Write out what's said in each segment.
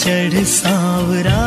चढ़ सांवरा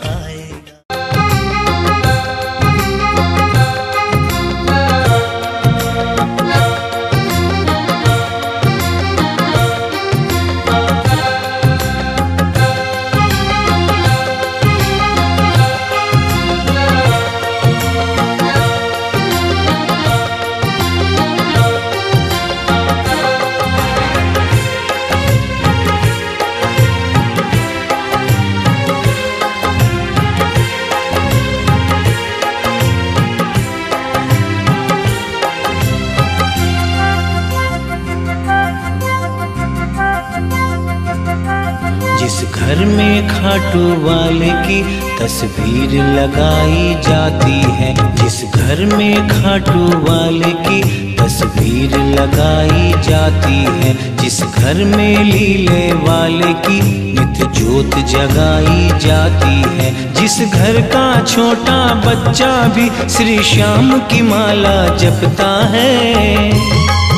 घर में खाटू वाले की तस्वीर लगाई जाती है। जिस घर में खाटू वाले की तस्वीर लगाई जाती है, जिस घर में लीले वाले की नित्य ज्योत जगाई जाती है, जिस घर का छोटा बच्चा भी श्री श्याम की माला जपता है।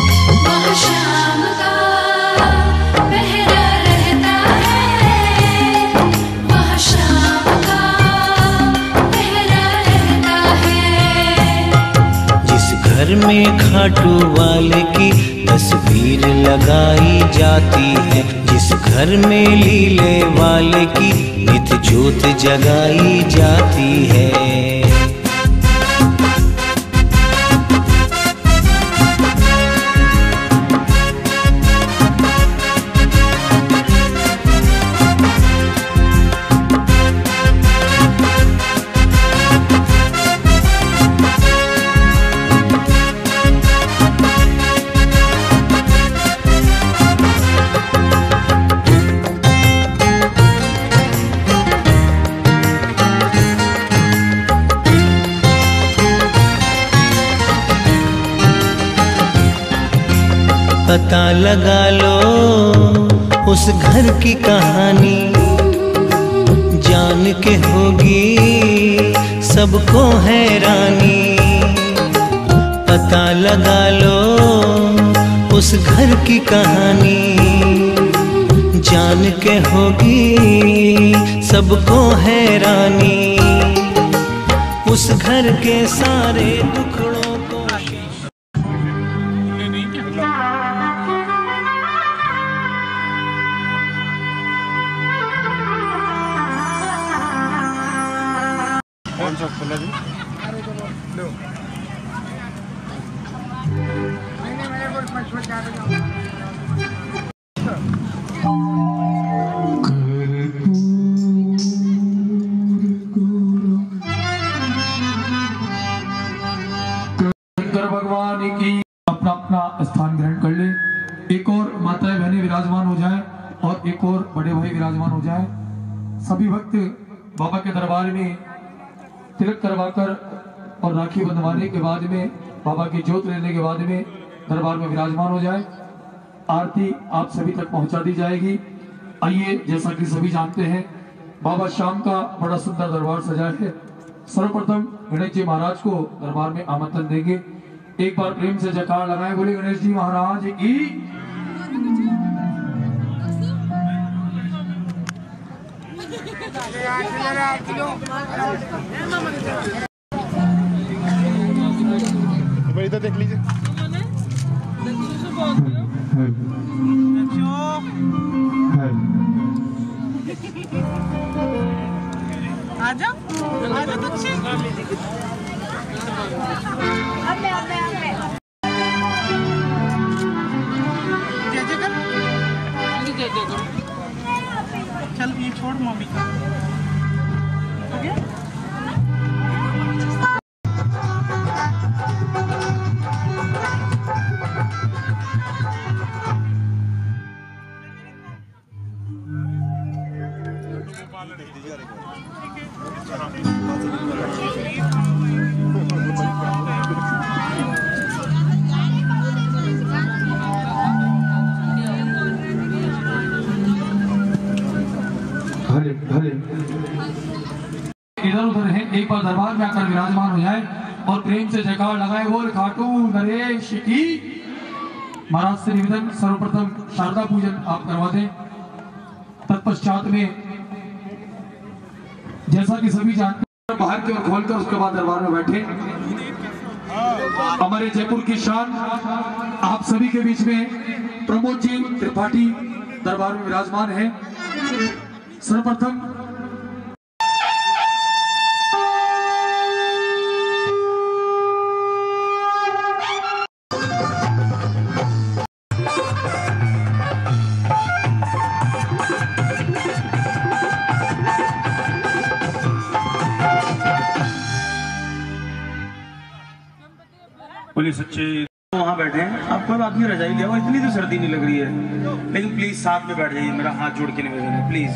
घर में खाटू वाले की तस्वीर लगाई जाती है, जिस घर में लीले वाले की नित्य ज्योत जगाई जाती है। पता लगा लो उस घर की कहानी, जान के होगी सबको हैरानी। पता लगा लो उस घर की कहानी, जान के होगी सबको हैरानी। उस घर के सारे दुखड़ों को कौन सा खुला जी? लो। भगवान की अपना अपना स्थान ग्रहण कर ले। एक और माताएं बहनें विराजमान हो जाएं और एक और बड़े भाई विराजमान हो जाएं। सभी भक्त बाबा के दरबार में तिलक करवाकर और राखी बंधवाने के बाद में बाबा की ज्योत लेने के बाद में दरबार में विराजमान हो जाए। आरती आप सभी तक पहुंचा दी जाएगी। आइए, जैसा कि सभी जानते हैं, बाबा श्याम का बड़ा सुंदर दरबार सजा है। सर्वप्रथम गणेश जी महाराज को दरबार में आमंत्रण देंगे। एक बार प्रेम से जयकार लगाएं, बोले गणेश जी महाराज की। इधर देख लीजिए। आजा तो चल ये छोड़ मम्मी का हो गया। इधर उधर है, एक बार दरबार में आकर विराजमान हो जाए और प्रेम से जयकार लगाए। बोल खाटू नरेश की। महाराज से निवेदन, सर्वप्रथम शारदा पूजन आप करवा दें। तत्पश्चात में जैसा कि सभी जानते हैं, बाहर की ओर खोलकर उसके बाद दरबार में बैठे। हमारे जयपुर की शान आप सभी के बीच में प्रमोद जी त्रिपाठी दरबार में विराजमान है। सर्वप्रथम बोलिए सच्चे। वहाँ बैठे हैं, आप कोई बात नहीं, रजाई ले आओ, इतनी तो सर्दी नहीं लग रही है, लेकिन प्लीज साथ में बैठ जाइए, मेरा हाथ जोड़ के निवेदन है, प्लीज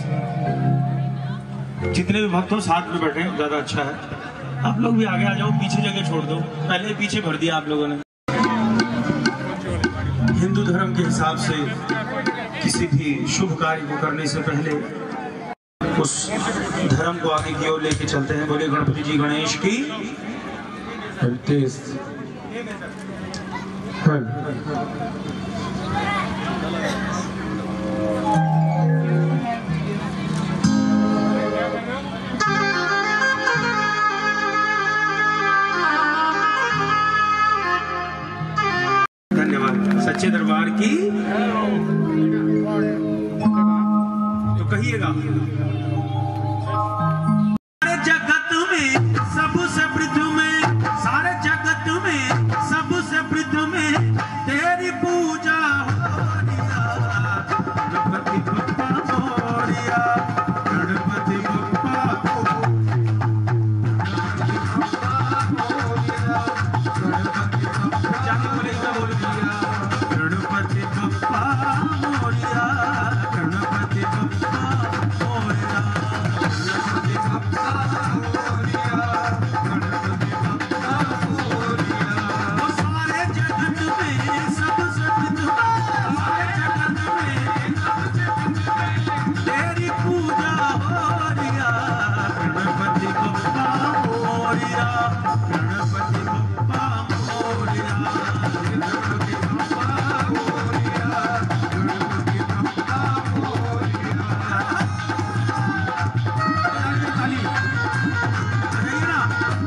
जितने भी भक्त हो साथ में बैठे, ज्यादा अच्छा है। आप लोग भी आगे आ जाओ, पीछे जगह छोड़ दो, पहले पीछे भर दिया आप लोगों ने। हिंदू धर्म के हिसाब से किसी भी शुभ कार्य को करने से पहले उस धर्म को आगे की ओर लेके चलते हैं। बोले गणपति जी गणेश की। धन्यवाद। सच्चे दरबार की तो कहिएगा। सारे जगत में सबसे प्रथम, सारे जगत में सबसे प्रथम तेरी पूजा हो रिया। गणपति बप्पा मोरिया, गणपति बप्पा गणपति बप्पा मोरिया, गणपति बप्पा मोरिया, गणपति बप्पा मोरिया, गणपति बप्पा मोरिया। वो सारे जगत में सबसे प्रथम, सारे जगत में तेरी पूजा हो रिया। गणपति बप्पा मोरिया, गणपति बप्पा मोरिया, गणपति बप्पा मोरिया, गणपति बप्पा मोरिया। ताली बजाइए ना।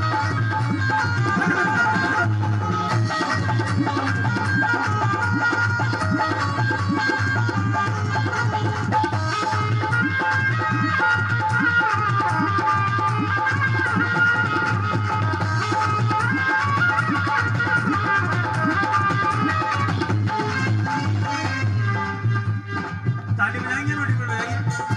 ताली बजाएंगे, रोटी पर बजाइए।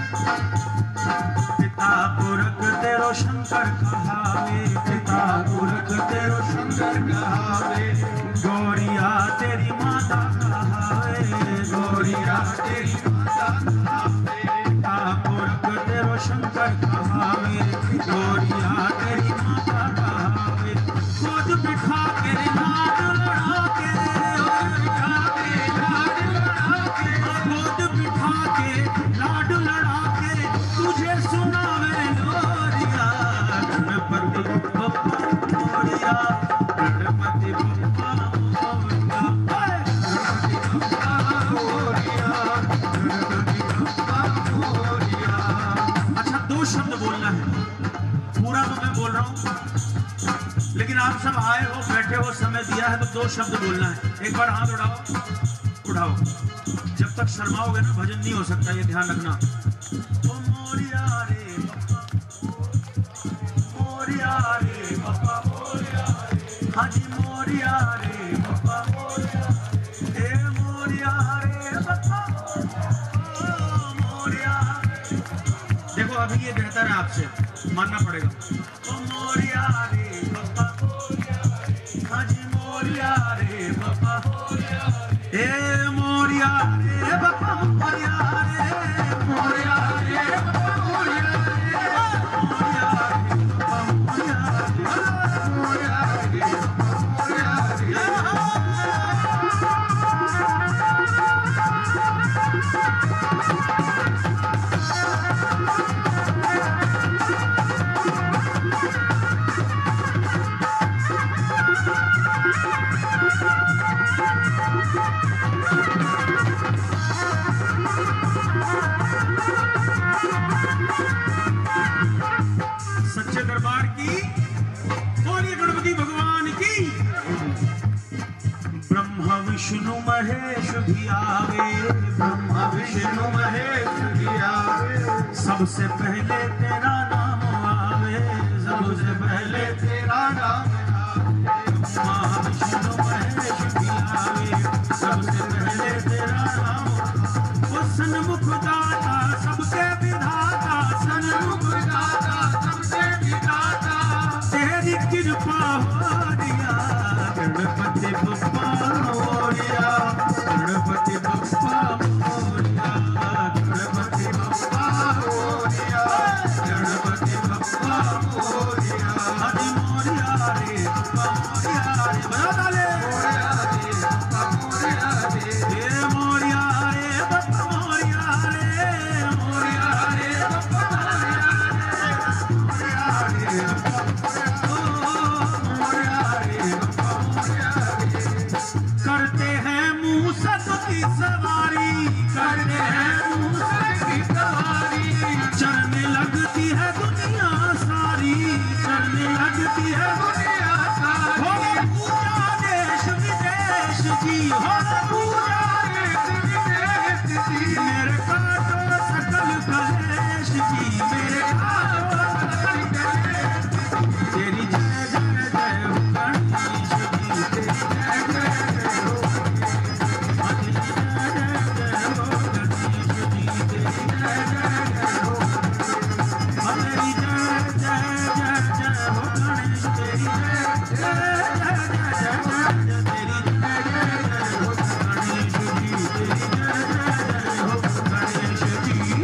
पिता पुरख तेरो शंकर कहावे, पिता पुरख तेरो शंकर कहावे। गौरिया तेरी माता कहावे, गौरिया तेरी माता कहावे। पिता पुरख तेरो शंकर कहावे, गौरिया तेरी माता कहावे। गोद बिठा के लाड लड़ा के, गोद बिठा के लाड लड़ा के, गोद बिठा के लाड लड़ा के तुझे सुनावे लोरिया। गणपति बप्पा मोरिया, गणपति बप्पा मोरिया, गणपति बप्पा मोरिया, गणपति बप्पा मोरिया। अच्छा, दो शब्द बोलना है, पूरा तो मैं बोल रहा हूँ, लेकिन आप सब आए हो, बैठे हो, समय दिया है, तो दो शब्द बोलना है। एक बार हाथ उठाओ, उठाओ। जब तक शर्माओगे ना भजन नहीं हो सकता, ये ध्यान रखना। ओ मोरिया रे बप्पा, मोरिया रे बप्पा, हाँ जी मोरिया रे बप्पा, ए मोरिया रे बप्पा, मोरिया। देखो अभी ये बेहतर है, आपसे मानना पड़ेगा। ओ मोरिया रे बप्पा, हाँ जी मोरिया रे बप्पा, ए मोरिया रे बप्पा, मोरिया रे, मोरिया रे बप्पा, मोरिया रे, मोरिया रे बप्पा, मोरिया रे, मोरिया रे बप्पा, मोरिया दरबार की और ये गणपति भगवान की। ब्रह्मा विष्णु महेश भी आवे, ब्रह्मा विष्णु महेश भी आवे, सबसे पहले तेरा नाम आवे, सबसे पहले तेरा नाम आवे। ब्रह्मा विष्णु महेश भी आवे, सबसे पहले तेरा नाम। वो सन्मुख दाता सबके विधाता, सन्मुख दाता सबके विधाता, तेरी कृपा हो रिया गणपति बप्पा मोरिया, गणपति बप्पा मोरिया, गणपति बप्पा मोरिया, गणपति बप्पा मोरिया। हरि मोरिया रे बप्पा मोरिया रे, बजा डाले मोरिया रे बप्पा मोरिया रे, हे मोरिया रे बप्पा मोरिया रे, मोरिया रे बप्पा मोरिया रे, मोरिया रे बप्पा मोरिया रे, बप्पा मोरिया रे। करते हैं मूसक की सवारी, करते हैं मूसक की सवारी, चलने लगती है दुनिया सारी, चलने लगती है दुनिया सारी। हो पूजा देश विदेश जी, हो पूजा देश विदेश जी, मेरे काटो सकल कलेश जी, मेरे काटो सकल कलेश जी। तेरी जय जय जय हो गणेश जी, तेरी जय जय जय हो, तेरी जय जय जय हो गणेश जी, तेरी जय जय जय हो, तेरी जय जय जय जय हो गणेश, तेरी जय जय जय जय जय, तेरी जय जय जय हो गणेश जी, तेरी जय जय जय हो गणेश जी।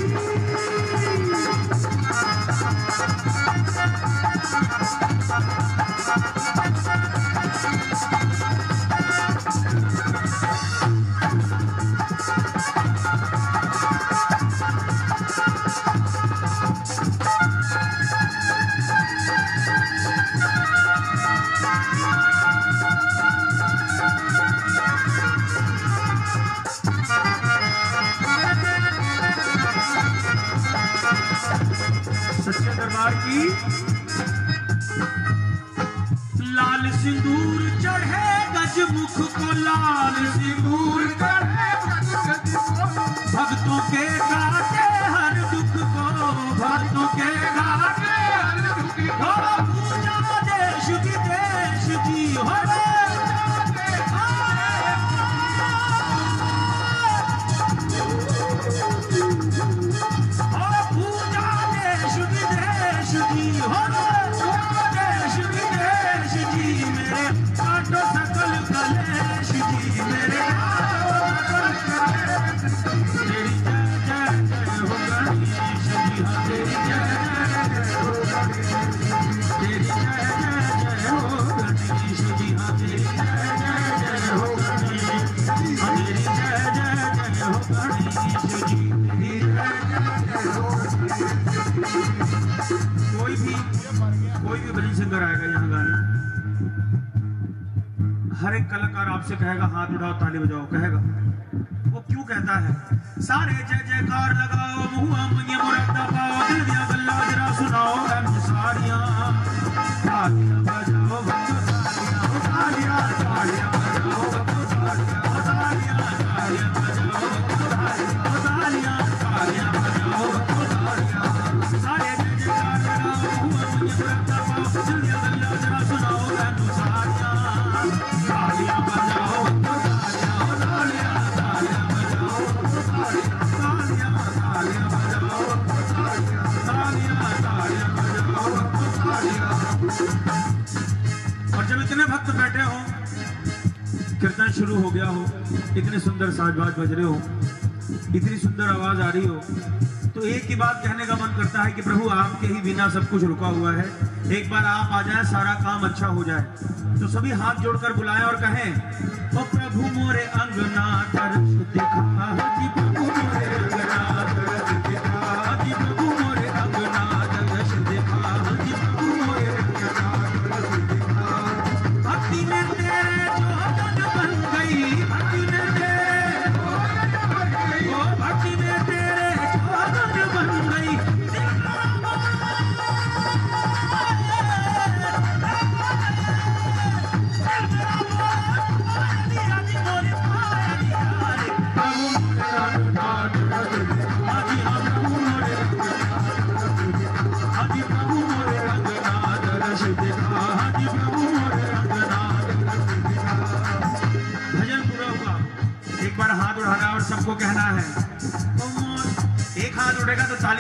सच्चे दरबार की। लाल सिंदूर चढ़े गजमुख को, लाल सिंदूर चढ़े गजमुख को, भक्तों के काटे हर दुख को, भक्तों के काटे हर दुख को। पूजा देश विदेश जी, हो पूजा देश विदेश जी, हो देश विदेश जी, मेरे काटो सकल कलेश जी, मेरे काटो सकल कलेश। तेरी जय जय जय हो गणेश जी, हाँ तेरी जय जय जय हो गणेश, तेरी जय जय जय हो गणेश जी, हाँ तेरी जय जय जय हो गणेश, हाँ तेरी जय जय जय हो गणेश जी, तेरी जय जय जय हो। कोई भी भजन सिंगर आएगा यहाँ गाने, हर एक कलाकार आपसे कहेगा हाथ उठाओ ताली बजाओ, कहेगा। वो क्यों कहता है? सारे जय जयकार लगाओ, मुआ मुझे मुरादा पाओ, दिल दिया गल्ला जरा सुनाओ, सारियां तालियां बजाओ, तालियां तालियां तालियां बजाओ, तालियां तालियां बजाओ, तालियां तालियां बजाओ, सारे जय जयकार लगाओ, मुआ मुझे मुरादा पाओ, दिल दिया गल्ला जरा सुनाओ, सारियां तालियां बजाओ, तालियां तालियां बजाओ, तालियां तालियां बजाओ, तालियां तालियां बजाओ, तालियां। और जब इतने भक्त बैठे हो, कीर्तन शुरू हो गया हो, इतने सुंदर साज बज रहे हो, इतनी सुंदर आवाज आ रही हो, तो एक ही बात कहने का मन करता है कि प्रभु आपके ही बिना सब कुछ रुका हुआ है, एक बार आप आ जाए, सारा काम अच्छा हो जाए। तो सभी हाथ जोड़कर बुलाएं और कहें, ओ प्रभु मोरे अंगना तरस दिखा, जी प्रभु मोरे अंगना तरस दिखा, जी प्रभु मोरे अंगना तरस दिखा, जी प्रभु मोरे अंगना तरस दिखा। भक्ति में तेरे जोत बन गई, भक्ति में तेरे ओ भक्ति में तेरे जोत बन गई,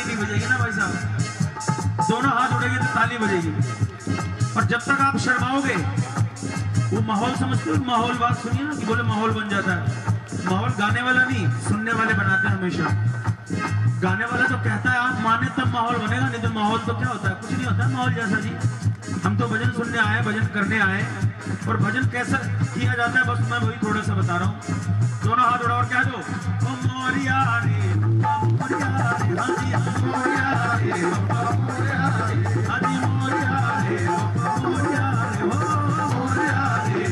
ताली नहीं बजेगी ना भाई साहब, दोनों हाथ उड़ेंगे तो ताली बजेगी। और जब तक आप शर्माओगे, वो माहौल समझते हो, माहौल बात सुनिए ना कि बोले माहौल बन जाता है। माहौल गाने वाला नहीं, सुनने वाले बनाते हैं हमेशा। गाने वाला तो कहता है आप माने तब माहौल बनेगा, नहीं तो माहौल तो क्या होता है, कुछ नहीं होता माहौल जैसा जी। हम तो भजन सुनने आए, भजन करने आए, और भजन कैसा किया जाता है बस मैं वही थोड़ा सा बता रहा हूँ। दोनों हाथ उड़ा और कह दो ओ मोरिया रे, मोरिया रे, हाजी मोरिया रे, हाजी मोरिया रे, मोरिया रे, मोरिया रे,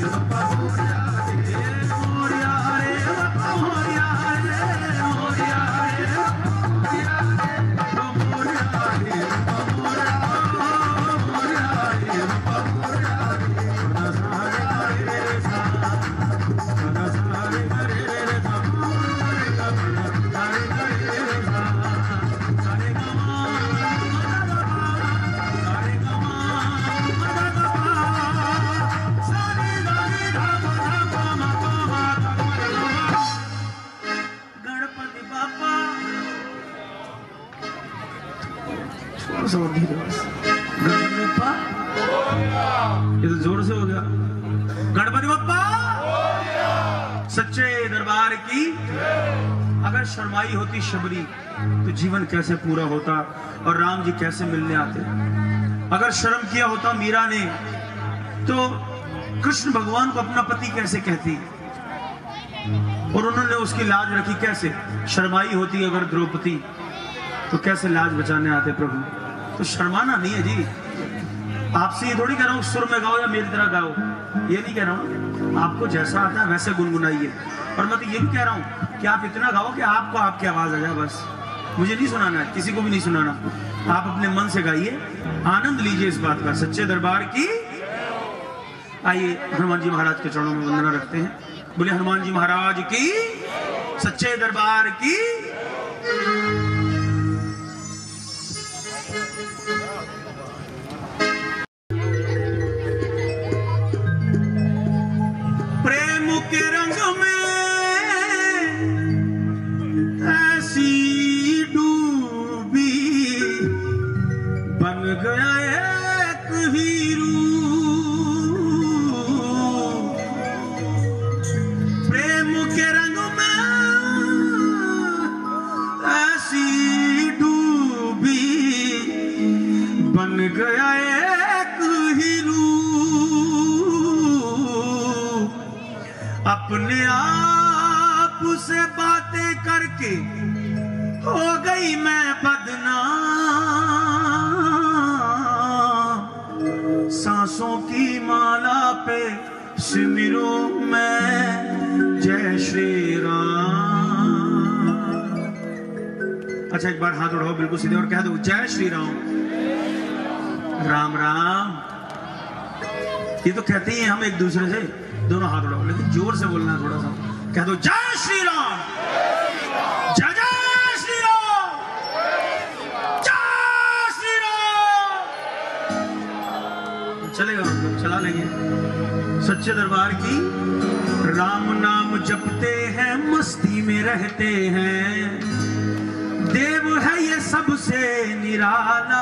मोरिया रे, मोरिया रे, मोरिया ये तो जोर से हो गया। गणपति बप्पा सच्चे दरबार की। अगर शर्माई होती शबरी तो जीवन कैसे पूरा होता और राम जी कैसे मिलने आते। अगर शर्म किया होता मीरा ने तो कृष्ण भगवान को अपना पति कैसे कहती, और उन्होंने उसकी लाज रखी कैसे। शर्माई होती अगर द्रौपदी तो कैसे लाज बचाने आते प्रभु। तो शर्माना नहीं है जी। आपसे ये थोड़ी कह रहा हूँ सुर में गाओ या मेरी तरह गाओ, ये नहीं कह रहा हूँ। आपको जैसा आता है वैसे गुनगुनाइए। और मैं तो ये भी कह रहा हूँ कि आप इतना गाओ कि आपको आपकी आवाज आ जाए बस। मुझे नहीं सुनाना है, किसी को भी नहीं सुनाना। आप अपने मन से गाइए, आनंद लीजिए इस बात का। सच्चे दरबार की। आइए हनुमान जी महाराज के चरणों में वंदना रखते हैं। बोले हनुमान जी महाराज की, सच्चे दरबार की। के रंग में ऐसी डूबी बन गया एक हीरू। प्रेम के रंग में ऐसी डूबी बन गया एक हीरू। अपने आप से बातें करके हो गई मैं बदनाम। सांसों की माला पे सिमरू मैं जय श्री राम। अच्छा एक बार हाथ उठाओ बिल्कुल सीधे और कह दो जय श्री राम। राम राम। ये तो कहते ही हम एक दूसरे से। दोनों हाथ उठाओ लेकिन जोर से बोलना है थोड़ा सा। कह दो जय श्री राम, जय जय श्री राम, जय श्री राम। चलेगा मतलब चला लेंगे। सच्चे दरबार की। राम नाम जपते हैं मस्ती में रहते हैं। देव है ये सबसे निराला,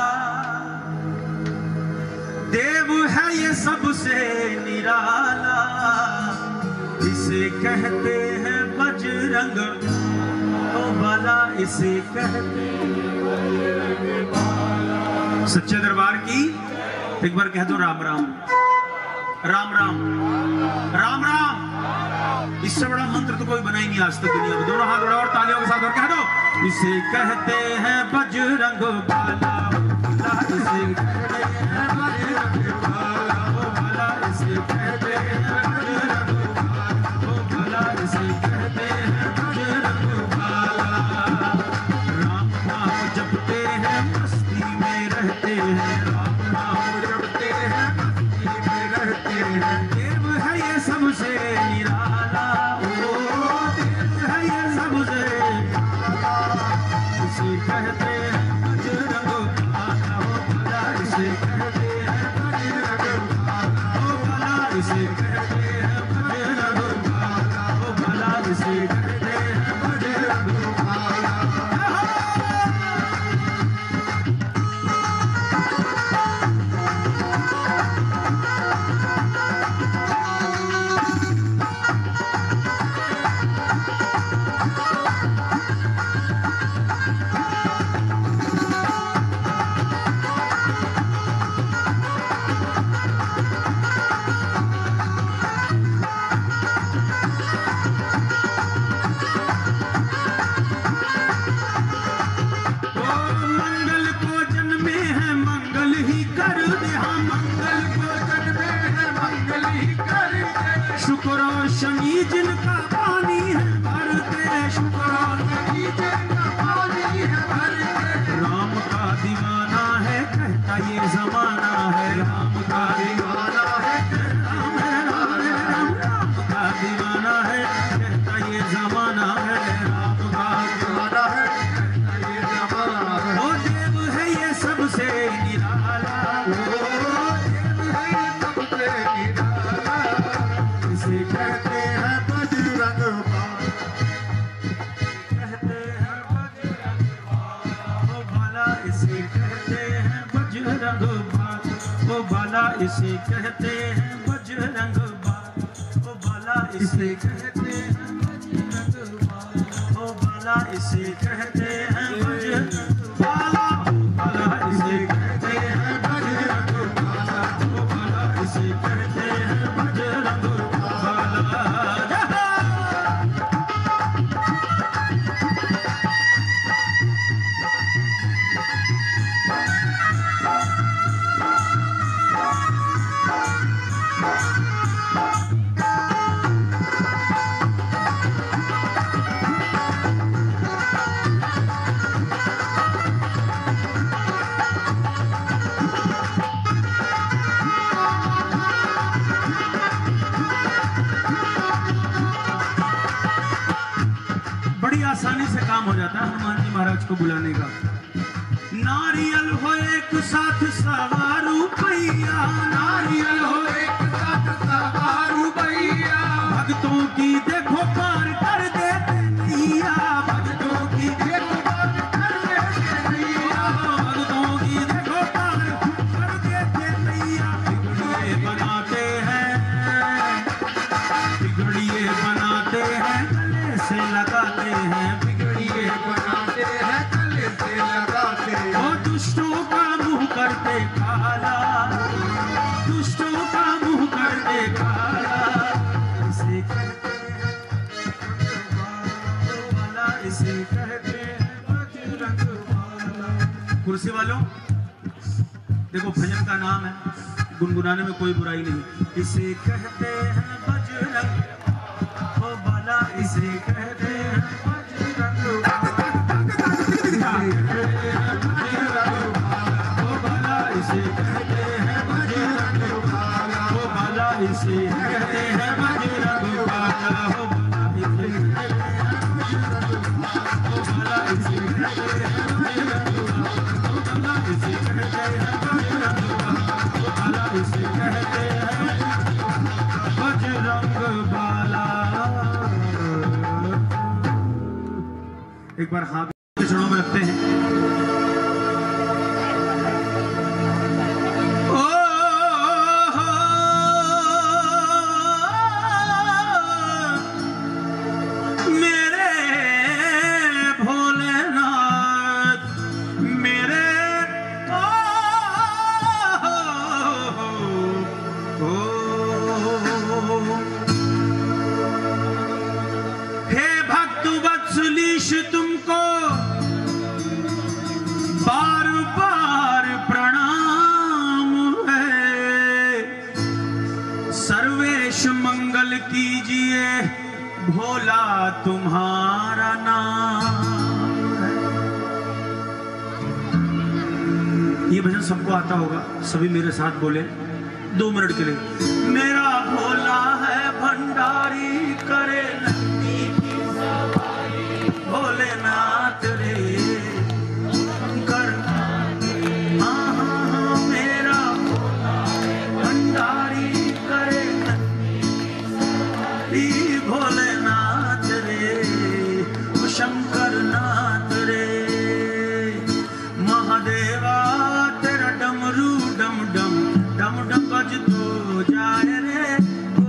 देव है ये सबसे निराला। इसे कहते हैं बजरंग बाला, इसे कहते हैं बाला। सच्चे दरबार की। एक बार कह दो राम राम, राम राम, राम राम। इससे बड़ा मंत्र तो कोई बना ही नहीं आज तक दुनिया में। दोनों हाथ उड़ाओ और तालियों के साथ और कह दो इसे कहते हैं बजरंग बाला, इसे कहते हैं बजरंग बाला, ओ बाला इसे कहते हैं बजरंग बाला, ओ बाला इसे कहते हैं बजरंग बाला। राम नाम जपते हैं मस्ती में रहते हैं, राम नाम जपते हैं मस्ती में रहते हैं। देव है ये सबसे निराला, ओ देव है ये सबसे निराला। इसे कहते हैं बजरंग बाला, ओ बाला इसे कहते हैं बजरंग बाला, ओ बाला इसे कहते हैं बजरंग बाला, ओ बाला इसे कहते हैं बजरंग बाला। शनि जिनका पानी है भरते शुक्राने जिनका पानी है भरते। राम का दीवाना है कहता ये जमाना है, राम का दीवाना है राम का दीवाना है कहता ये जमाना है, राम का दीवाना है कहता ये जमाना है। वो देव है ये सबसे निराला, वो देव है ये सबसे निराला, इसे कहते हैं बजरंग बाला, कहते हैं बजरंग बाला, इसे कहते हैं बजरंग बाला, ओ बाला इसे कहते हैं बजरंग बाला, ओ बाला इसे कहते हैं बजरंग बाला, ओ बाला इसे कहते हैं बजरंग बाला, बाला इसे कहते हैं बजरंग बाला, ओ बाला इसे कहते हैं बजरंग बाला। बड़ी आसानी से काम हो जाता है हनुमान जी महाराज को बुलाने का। नारियल हो एक साथ सवा रुपैया, नारियल हो एक साथ सवा रुपैया, भक्तों की देखो पार कर देते नैया, भक्तों की देखो पार कर देते नैया, भक्तों की देखो पार कर देते नैया। बिगड़िए बनाते हैं, बिगड़िए बनाते हैं गले से लगाते हैं, बिगड़िए बनाते हैं गले से लगाते हैं। वो दुष्टों का मुंह करते काला, दुष्टों का मुंह करते काला, इसे कहते हैं बजरंग बाला, इसे कहते हैं बजरंग बाला। कुर्सी वालों देखो भजन का नाम है, गुनगुनाने में कोई बुराई नहीं। इसे कहते हैं बजरंग बाला, इसे कहते हैं बजरंग बाला, ओ बाला इसे कहते हैं बजरंग बाला, ओ बाला इसे कहते हैं बजरंग बाला, ओ बाला इसे कहते हैं बजरंग बाला, ओ बाला इसे कहते हैं बजरंग बाला, ओ बाला इसे कहते हैं बजरंग बाला। एक बार हाथ चरणों में रखते हैं। ओ मेरे भोलेनाथ, मेरे हे भक्त वत्सलीश तुमको बार बार प्रणाम है, सर्वेश मंगल कीजिए भोला तुम्हारा नाम है। ये भजन सबको आता होगा, सभी मेरे साथ बोले 2 मिनट के लिए। मेरा भोला है भंडारी करे नंदी की सवारी, भोलेनाथ रे शंकरनाथ, हाँ हाँ हाँ मेरा भोला है भंडारी करे नंदी की सवारी, भोलेनाथ रे शंकरनाथ रे। महादेवा तेरा डमरू डम डम डम डम बज तो जाए रे, ओ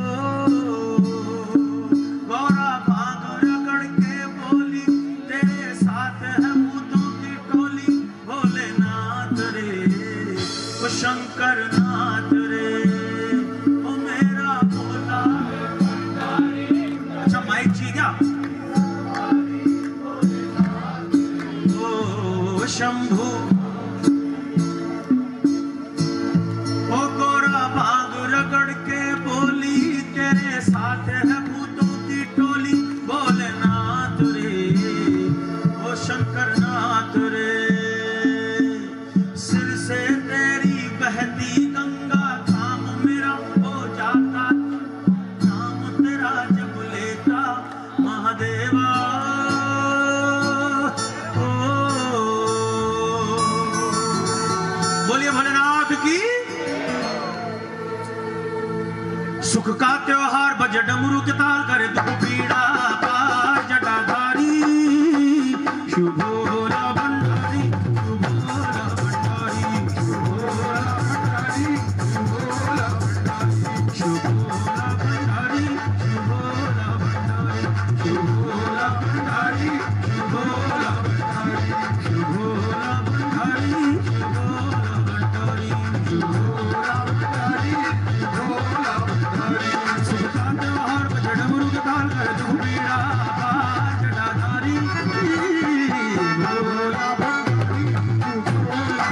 गौरा भाग रगड़ के बोली तेरे साथ है भूतों की टोली, भोलेनाथ रे ओ शंकरनाथ रे, ओ मेरा भोला है भंडारी। अच्छा माइक जी क्या ओ शंभू, ओ गोरा भाग रगड़ के बोली तेरे साथ है भूत बोलिए भोलेनाथ की। सुख का त्योहार बज डमरू के ताल करे दुख पीड़ा पार जटाधारी शुभ भोला भंडारी शुभ भोला भंडारी शुभ भोला भंडारी शुभ भोला भंडारी शुभ भोला भंडारी शुभ भोला भंडारी शुभ भोला भंडारी शुभ भोला भंडारी शुभ भोला भंडारी शुभ भोला भंडारी शुभ भोला भंडारी शुभ भोला भंडारी। सुख का त्योहार बजे डमरू के ताल करे दुख पीड़ा पार जटाधारी भोला भंडारी शुभ भोला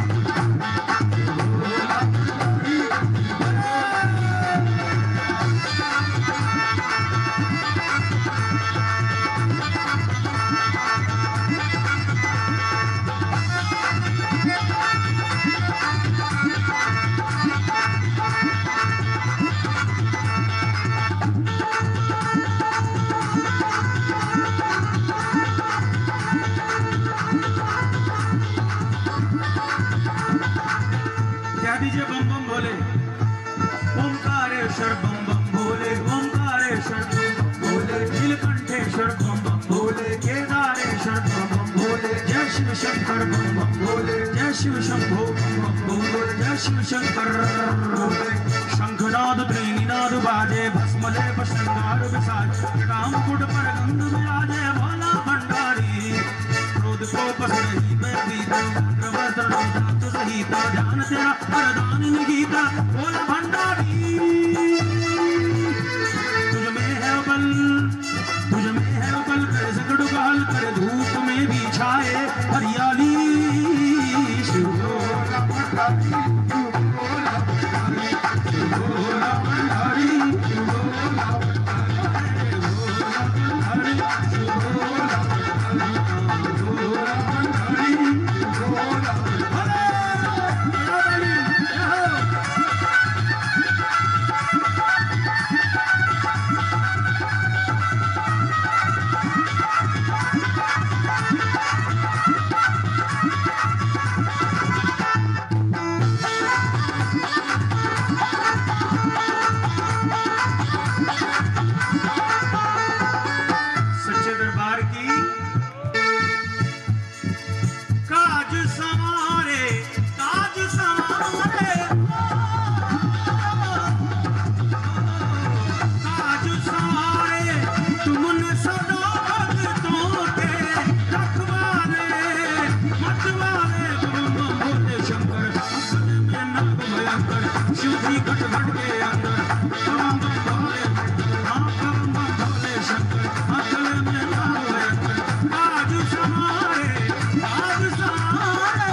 कह दीजिए बम बम भोले ओंकारेश्वर बम बम भोले ओंकारेश्वर बम बम भोले नीलकंठेश्वर बम बम भोले केदारेश्वर बम बम भोले जय शिव शंकर बम बम भोले जय शिव शंभो बम बम भोले जय शिव शंकर भोले। शंखनाद त्रिनाद बाजे भस्मले श्रृंगार विसाज रामकुट पर गंध विराजे भोला भंडारी क्रोध को पसरही बैठीता वस्त्र जात सहिता ध्यान तेरा वरदान निगीता भोला भंडारी। तुझ में है बल कर सकड़ बहल कर धूप में भी छाए हरियाली शिव भोला भंडारी शिव भोला भंडारी शिव भोला भंडारी शिव भोला भंडारी शिव भोला भंडारी शिव भोला भंडारी शिव भोला भंडारी। सच्चे दरबार की काज संवारे काज संवारे काज संवारे तुमने सदा भक्तों के रखवाले मतवाले बम बम भोले शंकर अपने में नाग भयंकर शिव जी घट घट के अंदर बम बम भोले बम बम भोले शंकर अकल में नाग भयंकर काज संवारे काज संवारे।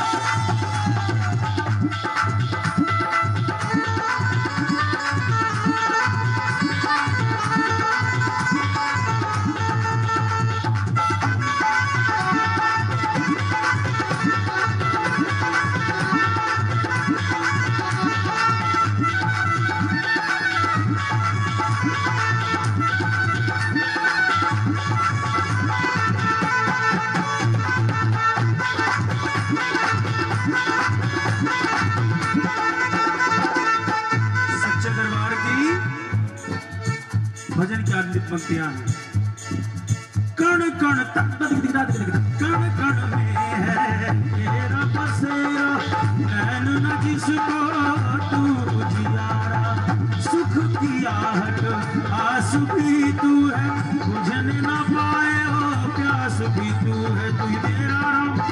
सच्चे दरबार की भजन की आनंदित पंक्तियां हैं। कण कण तक कण कण में है तेरा बसेरा नैन न जिसको तू जियारा सुख की आहट आस भी तू है बुझने न पाए हो प्यास भी तू है तू ही मेरा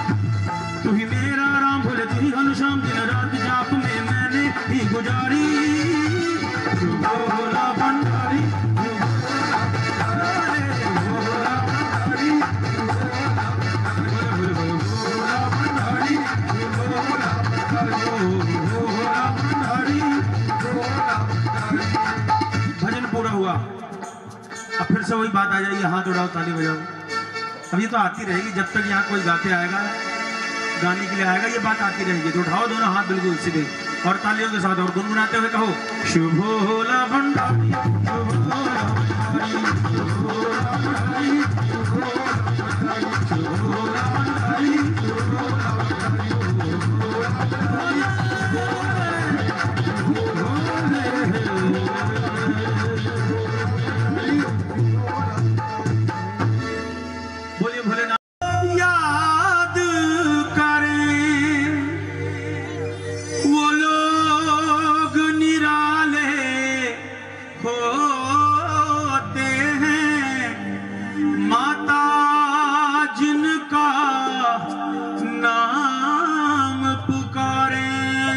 राम भोले तू ही घनश्याम दिन रात जाप में मैंने ही गुजारी शिव भोला भंडारी शिव भोला भंडारी भोला भंडारी शिव भोला भंडारी भोला भंडारी। भजन पूरा हुआ। अब फिर से वही बात आ जाएगी, हाथ उड़ाओ ताली बजाओ। अब ये तो आती रहेगी जब तक यहाँ कोई गाते आएगा गाने के लिए आएगा, ये बात आती रहेगी। तो उठाओ दोनों हाथ बिल्कुल सीधे और तालियों के साथ और गुनगुनाते हुए कहो शिव भोला भंडारी शिव भोला भंडारी शिव भोला भंडारी शिव भोला भंडारी शिव भोला भंडारी शिव भोला भंडारी शिव भोला बोलिए भोलेनाथ। याद करें वो लोग निराले होते हैं, माता जिनका नाम पुकारे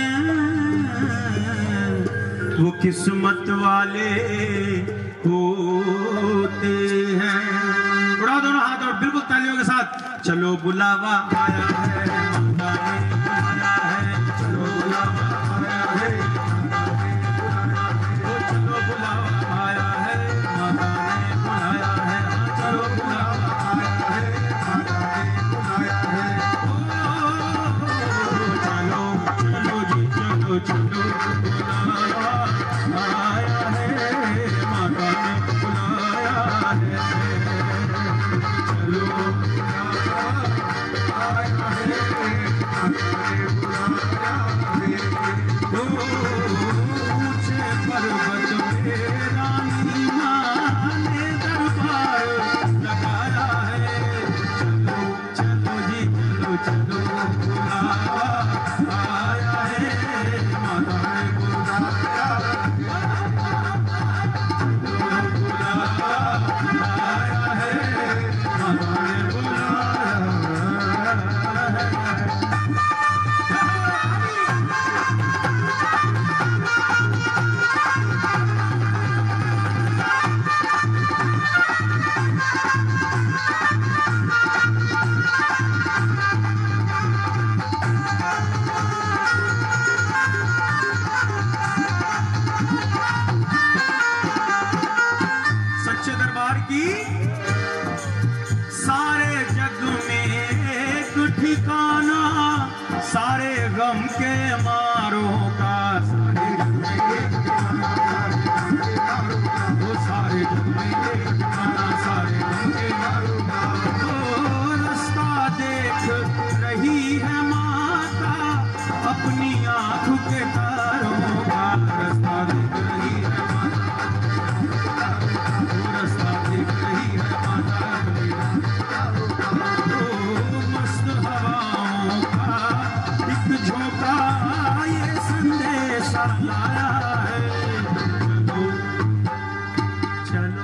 वो किस्मत वाले होते हैं। उड़ा दोनों हाथ और बिल्कुल तालियों के साथ। चलो बुलावा आया है, माता ने बुलाया है, चलो बुलावा आया है, चलो बुलावा आया है, माता ने बुलाया है, चलो बुलावा आया है, माता ने बुलाया है। चलो चलो जी चलो चलो बुलावा आया है, माता ने बुलाया है। ऊंचे पर्वत में रानी माँ ने दरबार लगाया है। चलो चलो जी चलो चलो बुलावा आया है, माता ने बुलाया सच्चे दरबार की सारे जग में एक ठिकाना, सारे गम के मारों का वो सारे जग में एक ठिकाना, सारे गम के मारों का। रास्ता देख रही है माता अपनी आंख के तारों का, रास्ता देख रही है माता, रास्ता देख रही है माता। मस्त हवाओं का एक झोंका ये संदेशा लाया है। चलो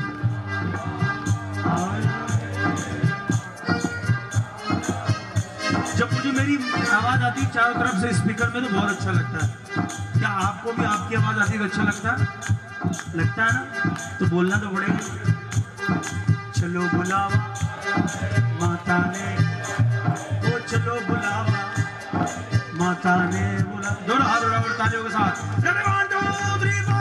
जब मुझे मेरी आवाज आती है चारों तरफ से स्पीकर में तो बहुत अच्छा लगता है। क्या आपको भी आपकी आवाज आती है तो अच्छा लगता है? लगता है ना? तो बोलना तो पड़ेगा। चलो बुलावा माता ने, ओ चलो बुलावा माता ने बुला। दोनों हाथ उठाकर तालियों के साथ। Ready, 1 2 3 4।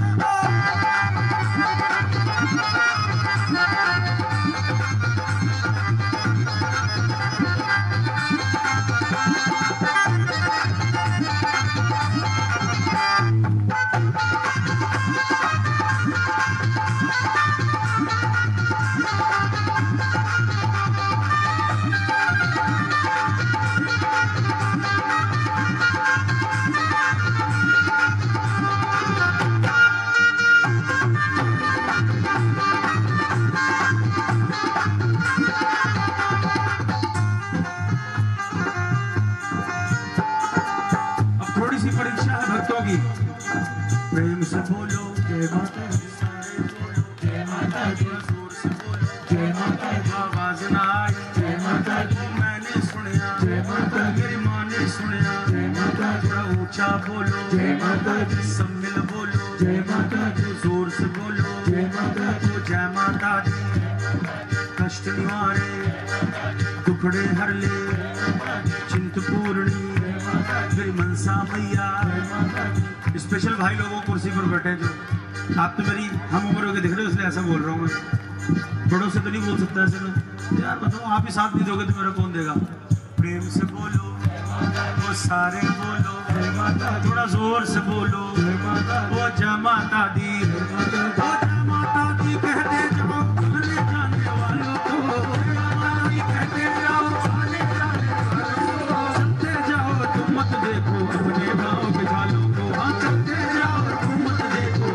परीक्षा है भक्तों की। प्रेम से बोलो जय माता दी, सारे बोलो जय माता दी, जोर से बोलो जय माता दी, आवाज ना आई जय माता दी, मैंने सुनिया जय माता दी, मेरी माँ ने सुनिया जय माता दी, थोड़ा ऊंचा बोलो जय माता दी, सब मिल बोलो जय माता दी, जोर से बोलो जय माता दी, जय माता दी। कष्ट निवारे दुखड़े हर ले चिंत पूर्णी मेरी मनसा मैया। स्पेशल भाई लोगों कुर्सी पर बैठे जो आप तो मेरी हम उम्र के दिख रहे हो इसलिए ऐसा बोल रहा हूँ मैं। बड़ों से तो नहीं बोल सकता ऐसे में यार, बताओ आप ही साथ नहीं दोगे तो मेरा कौन देगा। प्रेम से बोलो वो सारे बोलो थोड़ा जोर से बोलो वो जय माता दी, वो जय माता दी कहते जाओ आने जाने वालों को, कहते जाओ आने जाने वालों को, सुनते जाओ तुम मत देखो अपने गाँव बिठा लो, हाँ चलते जाओ घूमत देखो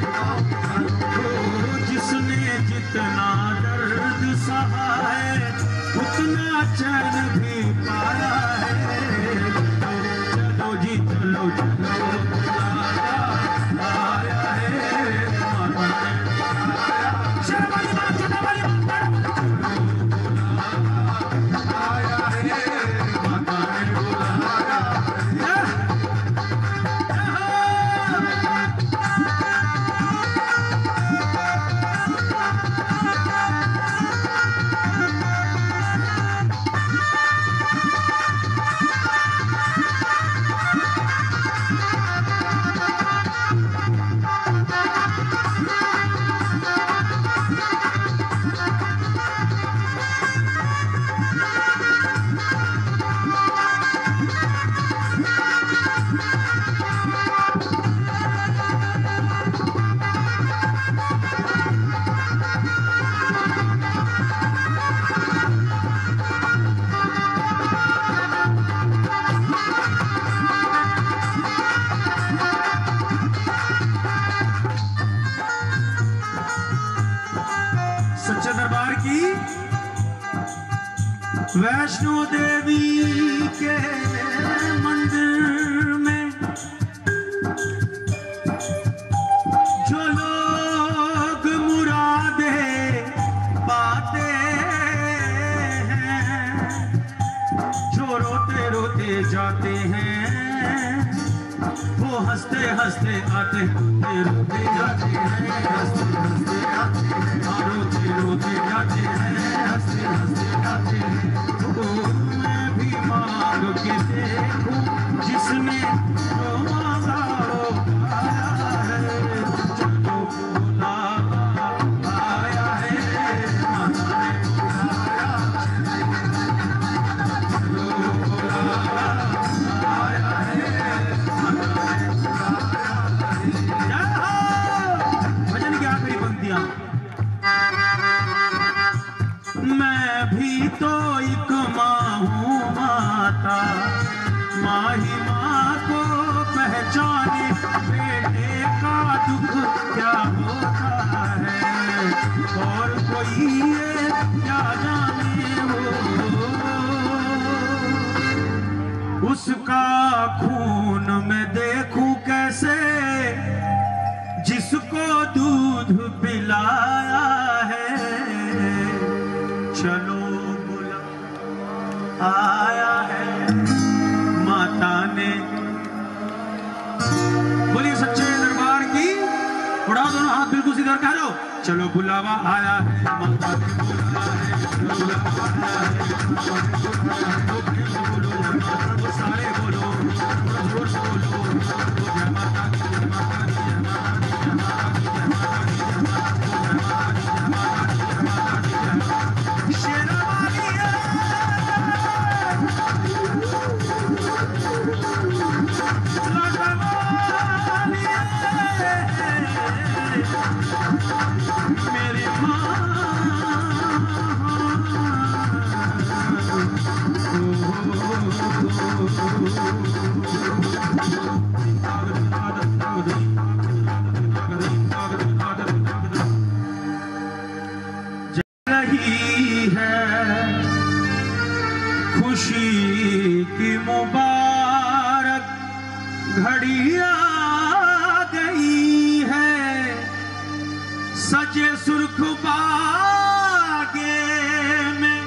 जिसने जितना दर्द सहा है उतना चैन भी पाया है। चलो जी चलो चलो आया है माता ने आया है माता ने बुलाया। सच्चे दरबार की वैष्णो देवी के मंदिर में जो लोग मुरादे पाते हैं, जो रोते रोते जाते हैं, वो हंसते हंसते आते रोते जाते हैं, हंसते हंसते आते हैं, रोते रोते जाते हैं, हंसते हंसते आते हैं। तो मैं भी मांग के देखूं जिसने जो मांगा वो पाया है। चलो बुलावा आया है माता ने बुलाया, चलो बुलावा आया है माता ने बुलाया। भजन की आखिरी पंक्तियां। मैं भी तो एक माँ हूँ माता, माँ ही माँ को पहचाने, बेटे का दुख क्या होता है और कोई ये क्या जाने वो, उसका खून में देखूं कैसे जिसको दूध पिलाया है। चलो बुला आया है माता ने। बोलिए सच्चे दरबार की। उड़ा दोनों हाथ बिल्कुल सीधा कह दो। चलो बुलावा आया है माता ने बुलाया है, चलो बुलावा आया है, बोलो सारे बोलो, जोर से बोलो, जय माता दी, जय माता दी, जय माता दी, जय माता दी, जय माता दी, जय माता दी, जय माता दी, जय माता दी, जय माता दी। शेरवाली मेरी माँ रही है खुशी की मुबारक घड़ी आ गई है, सजे सुर्ख बागे में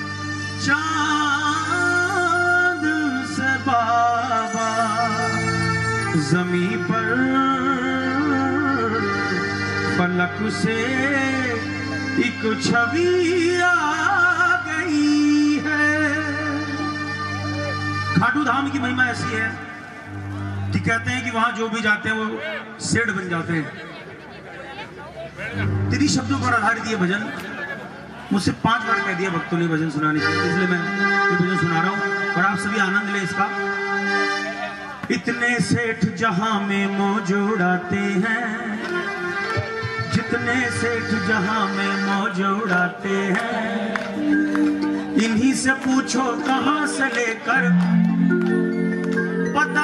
चांद से बाबा, जमी पर फलक से एक छवि आ गई है। खाटू धाम की महिमा ऐसी है कि कहते हैं कि वहां जो भी जाते हैं वो सेठ बन जाते हैं। 3 शब्दों पर आधारित ये भजन मुझसे 5 बार कह दिया भक्तों ने भजन सुनाने के लिए, इसलिए मैं ये भजन सुना रहा हूं और आप सभी आनंद ले इसका। इतने सेठ जहां में मौज उड़ाते हैं, जितने सेठ जहां में मौज उड़ाते हैं, इन्हीं से पूछो कहां से लेकर पता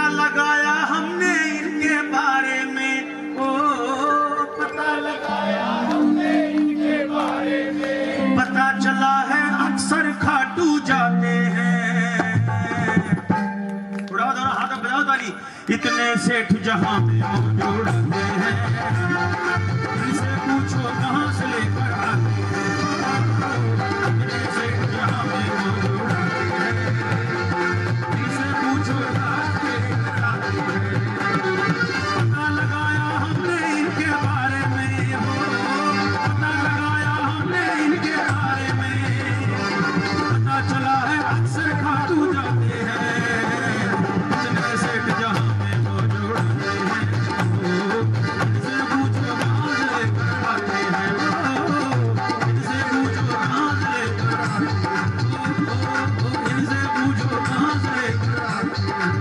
बहुत वाली। इतने सेठ जहां में मौजूद हैं, इनसे पूछो कहां से लेकर आते हैं। इतने सेठ जहां में मौजूद हैं, इनसे पूछो कहां से लेकर आते हैं। पता लगाया हमने इनके बारे में हो, पता लगाया हमने इनके बारे में, पता चला है अक्सर खाटू जाते हैं। इतने सेठ जहां में मौजूद हैं, इनसे पूछो कहां से लेकर आते हैं। इनसे पूछो कहां से लेकर आते हैं। इनसे पूछो कहां से लेकर आते हैं।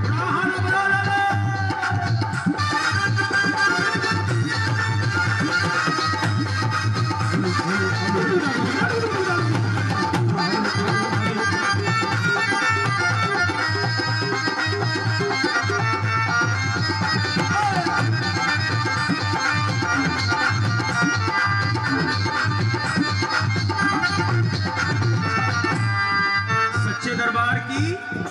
सच्चे दरबार की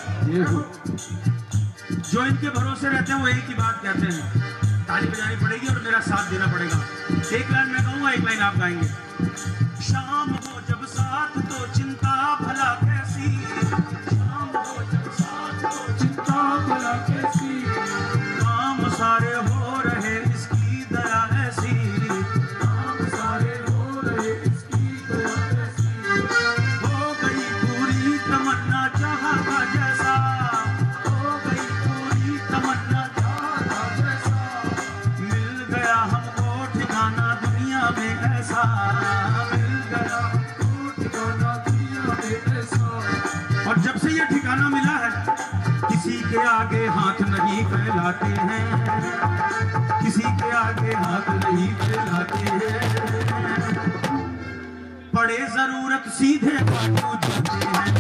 जो इनके भरोसे रहते हैं वो एक ही बात कहते हैं, ताली बजानी पड़ेगी और मेरा साथ देना पड़ेगा। एक लाइन मैं गाऊंगा, एक लाइन आप गाएंगे। शाम हो जब साथ तो चिंता भला कैसी, शाम हो जब साथ तो चिंता भला कैसी, काम सारे हो रहे इसकी दया ऐसी, काम सारे हो रहे इसकी दया ऐसी। हो गई पूरी तमन्ना चाहा था जैसा, हो गई पूरी तमन्ना चाहा था जैसा, मिल गया हमको ठिकाना दुनिया में ऐसा, मिल गया हमको ठिकाना दुनिया में ऐसा। और जब से ये ठिकाना मिला है, किसी के आगे हाथ नहीं फैलाते हैं, किसी के आगे हाथ नहीं फैलाते हैं, पड़े जरूरत सीधे खाटू जाते हैं।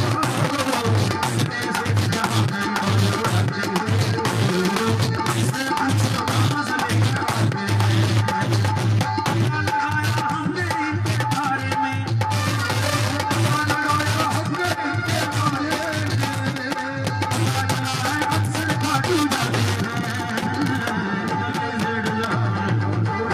ऐसे जहां में मौजूद आते हैं, इसे पूछो कहां से लेकर आते हैं। पता लगाया हमने इनके बारे में, पता लगाया हमने इनके बारे में, पता चला है अक्सर खाटू जाते हैं। ऐसे जहां में मौजूद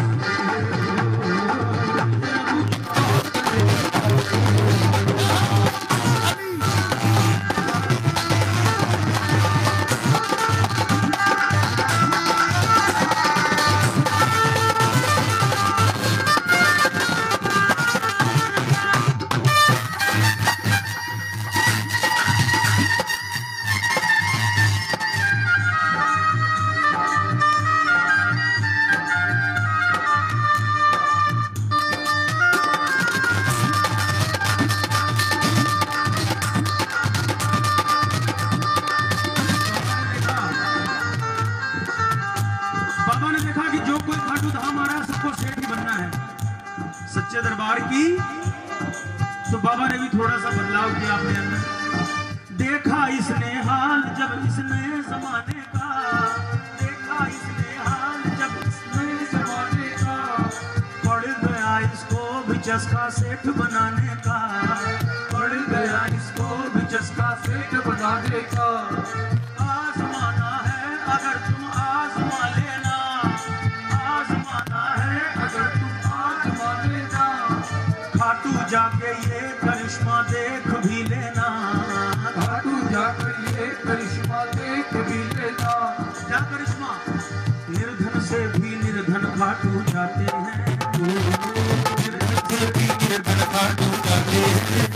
बाबा ने देखा कि जो कोई खाटू धाम आ रहा है सबको सेठ ही बनना है सच्चे दरबार की। तो बाबा ने भी थोड़ा सा बदलाव किया अपने अंदर। देखा इसने हाल जब इस नए जमाने का, देखा इसने हाल जब इस नए जमाने का, पड़ गया इसको भी चस्का सेठ बनाने का, पड़ गया इसको भी चस्का सेठ बनाने का। आजमाना है अगर तुम आजमा लेना, आजमाना है अगर तुम आजमा लेना, खाटू जाके ये करिश्मा देख भी लेना, खाटू जाके ये करिश्मा देख भी लेना। क्या करिश्मा? निर्धन से भी निर्धन खाटू जाते हैं, निर्धन से भी निर्धन खाटू जाते हैं।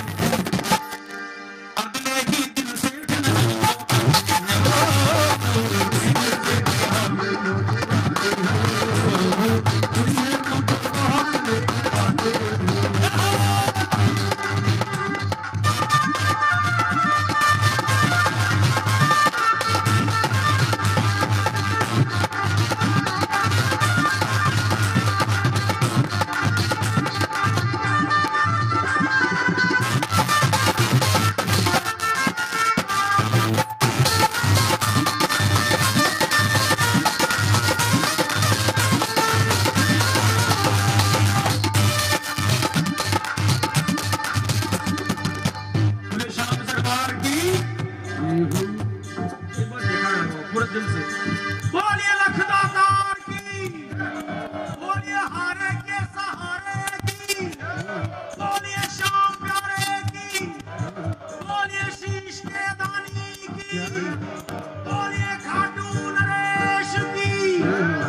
अगले ही दिन सेठ भजन से। बोलिए लखदातार की, बोलिए हारे के सहारे की, बोलिए श्याम प्यारे की, बोलिए शीश के दानी की, बोलिए खाटू नरेश की।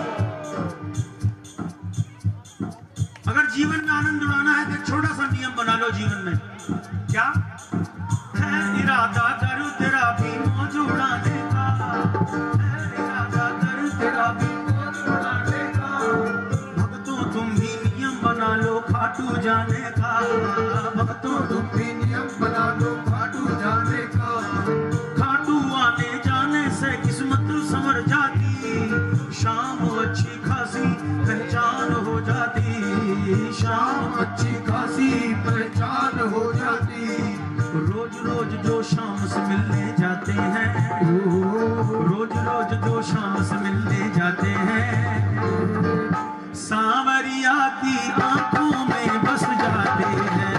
अगर जीवन में आनंद उड़ाना है तो छोटा सा नियम बना लो जीवन में। क्या है? इरादा करो तेरा भी मौज उड़ाने का, है इरादा करो तेरा भी मौज उड़ाने का। भक्तों तुम भी नियम बना लो खाटू जाने का, भक्तों तुम भी नियम बना लो खाटू जाने का। खाटू आने जाने से किस्मत संवर जाती, शाम अच्छी खासी पहचान हो जाती, शाम अच्छी खासी पहचान हो जाती। रोज रोज जो शाम से मिलने जाते हैं, रोज रोज जो शाम से मिलने जाते हैं, सांवरिया की आंखों में बस जाते हैं।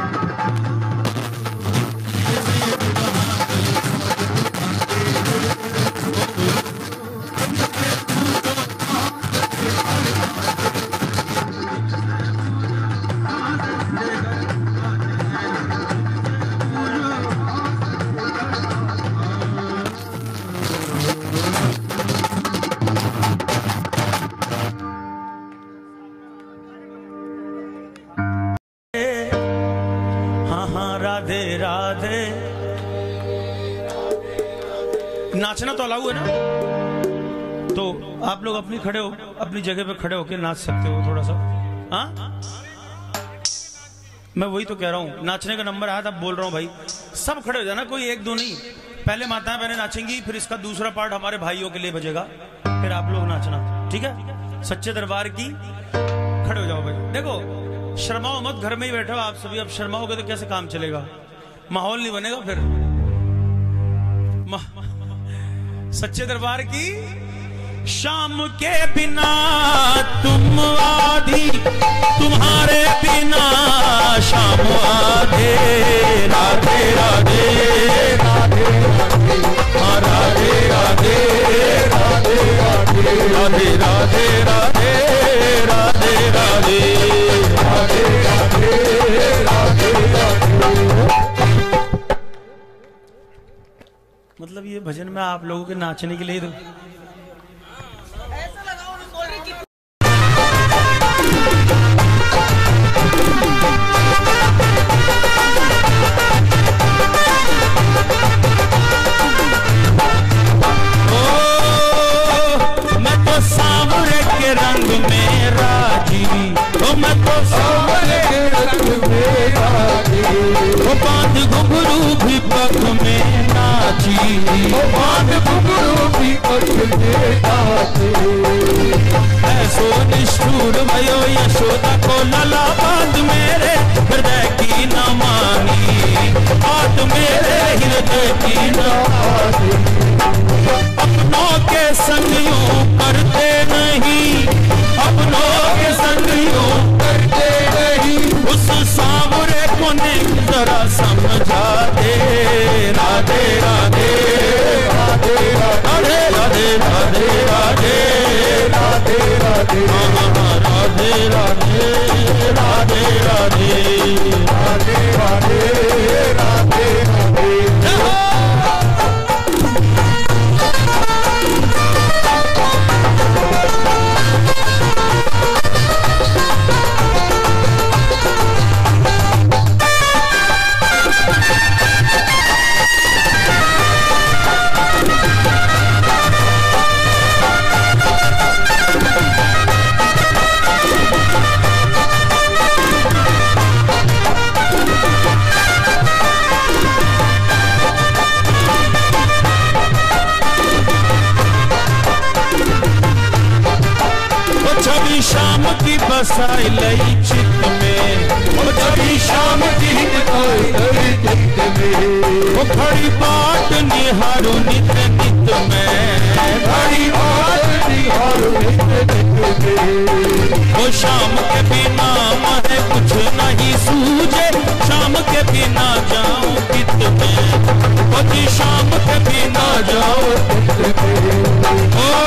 राधे राधे। नाचना तो अलाउ है ना, तो आप लोग अपनी खड़े हो, अपनी जगह पे खड़े होकर नाच सकते हो थोड़ा सा। हाँ, मैं वही तो कह रहा हूँ, नाचने का नंबर आया था, बोल रहा हूँ भाई सब खड़े हो जाना, कोई एक दो नहीं। पहले माताएं बहनें नाचेंगी, फिर इसका दूसरा पार्ट हमारे भाइयों के लिए बजेगा, फिर आप लोग नाचना, ठीक है? सच्चे दरबार की खड़े हो जाओ भाई। देखो शर्माओ मत, घर में ही बैठे हो आप सभी, अब शर्माओगे तो कैसे काम चलेगा, माहौल नहीं बनेगा फिर। सच्चे दरबार की। शाम के बिना तुम आधी, तुम्हारे बिना शाम आधे। राधे राधे राधे राधे, हाँ राधे राधे राधे राधे, राधे राधे राधे राधे राधे, राधे राधे राधे राधे। मतलब ये भजन में आप लोगों के नाचने के लिए तो रंग में राजी, ओ मैं तो सांवरे के रंग में राजी, ओ बांध घुंघरू भी पग में नाची, ओ बांध घुंघरू भी पग में नाची। ऐसो निष्ठुर भयो यशोदा को लला बांध मेरे हृदय की न मानी, बात मेरे हृदय की न मानी। अपनों के संग यूं करते नहीं, अपनों के संग यूं करते नहीं, उस सांवरे को जरा समझा दे। राधे राधे राधे राधे राधे राधे राधे राधे राधे, राधे राधे राधे राधे राधे राधे राधे। शाम की बसाई लई चित्त में, वो जभी शाम की बसाई लई चित्त में, वो खड़ी बाट निहारो नित नित में, खड़ी बाट निहारो नित नित में। वो शाम के बिना मैं कुछ नहीं सूझे, शाम के बिना जाऊं कित में, वो जी शाम के बिना जाऊं कित में।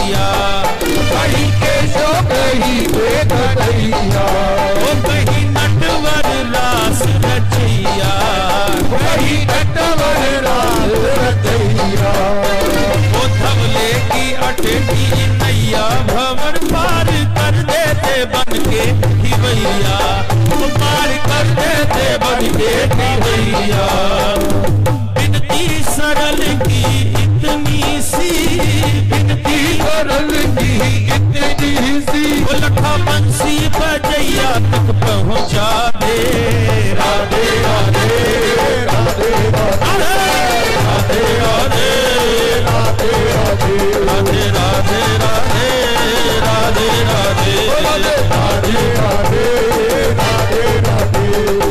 भैया, कहीं केशव कहीं कन्हैया, ओ कहीं नटवर रास रचैया, कहीं नटवर रास रचैया, ओ धवले की अटकी नैया भंवर पार कर देते बन के भैया, पार कर देते बन के भैया। बिनती सरल की इतनी सी, बिनती सरल की इतनी सी, वो लखा बंसी बजैया तक पहुँचा दे। राधे राधे राधे राधे राधे राधे राधे राधे राधे राधे राधे राधे राधे राधे राधे राधे राधे।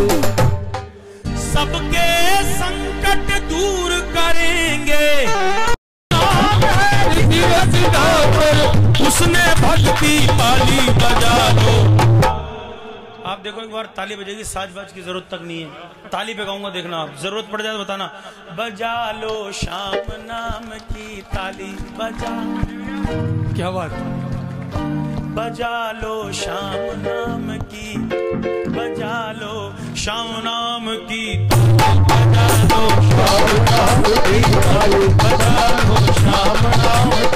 सबके संकट दूर करेंगे उसने भक्ति पाली बजा लो। आप देखो एक बार ताली बजेगी, साज बाज की जरूरत तक नहीं है, ताली पे गाऊंगा देखना, आप जरूरत पड़ जाए तो बताना। बजा लो श्याम नाम की ताली बजा, क्या बात। बजा लो श्याम नाम की, बजा लो श्याम नाम की, बजा लो श्याम नाम की, बजा लो श्याम नाम की।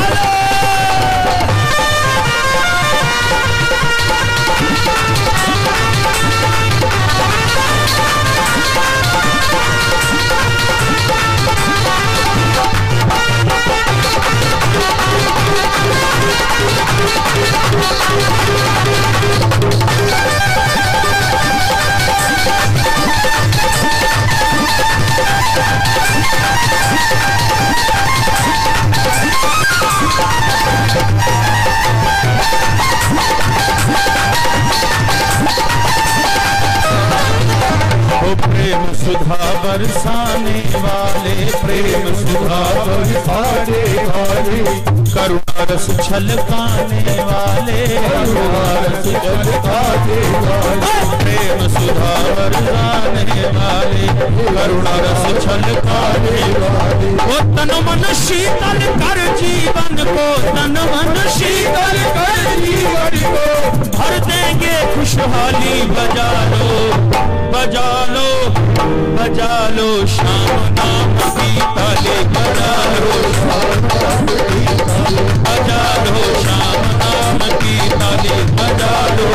प्रेम सुधा बरसाने वाले, प्रेम सुधा बरसाने वाले, करुणा रस छलकाने वाले, करुणा रस छलकाने वाले, प्रेम सुधा बरसाने वाले, करुणा रस छलकाने वाले। वो तन मन शीतल कर जीवन को, तन मन शीतल कर जीवन को भर देंगे खुशहाली। बजा लो बजा लो बजा लो श्याम नाम की ताली, बजा लो बजा लो श्याम नाम की ताली, बजा लो।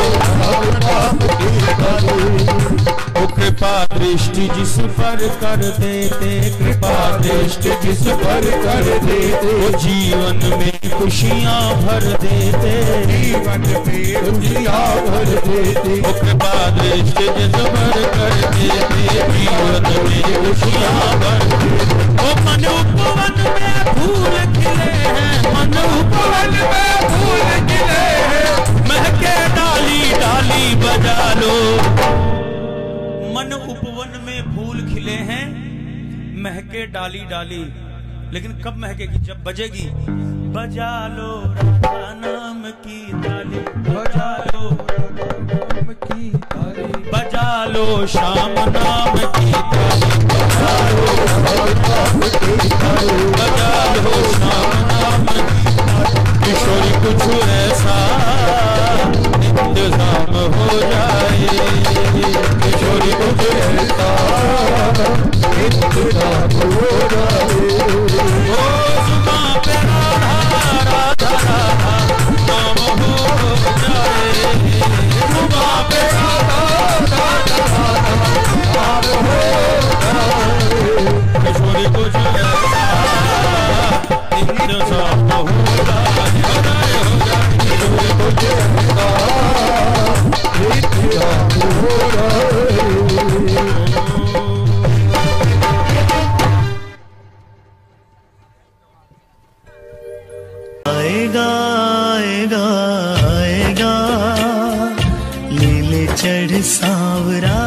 ओ कृपा दृष्टि जिस पर कर देते, कृपा दृष्टि जिस पर कर देते, वो जीवन में खुशियाँ भर देते, जीवन में खुशियाँ भर देते। ओ कृपा दृष्टि जिस पर कर देते, जीवन में खुशियाँ भर देते। ओ मन उपवन में फूल खिले हैं, मन उपवन में फूल खिले हैं, महके डाली डाली बजा लो। मन उपवन में फूल खिले हैं, महके डाली डाली, लेकिन कब महकेगी? जब बजेगी। बजा लो राधा नाम की ताली, बजा लो नाम की ताली, बजा लो श्याम नाम की ताली, बजा लो नाम की ताली, बजा लो श्याम नाम की ताली। किशोरी कुछ ऐसा इंतजाम हो जाए, किशोरी कुछ ऐसा इंतजाम हो जाए। ओ जुबां पे राधा राधा राधा नाम हो जाए, जुबां पे राधा राधा राधा नाम हो जाए। किशोरी कुछ ऐसा इंतजाम हो जाए, किशोरी कुछ ऐसा इंतजाम हो जाए। आएगा आएगा आएगा, लीले चढ़ सांवरा